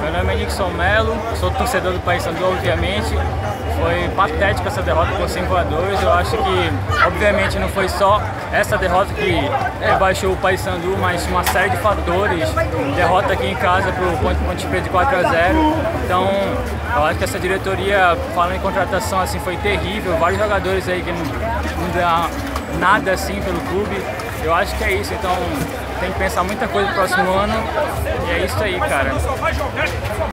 Meu nome é Nixon Melo, sou torcedor do Paysandu, obviamente. Foi patética essa derrota por 5-2. Eu acho que, obviamente, não foi só essa derrota que rebaixou o Paysandu, mas uma série de fatores. Derrota aqui em casa para o Ponte Preta de 4-0. Então, eu acho que essa diretoria, falando em contratação, assim, foi terrível. Vários jogadores aí que não dá nada assim pelo clube. Eu acho que é isso, então tem que pensar muita coisa no próximo ano. E é isso aí, cara.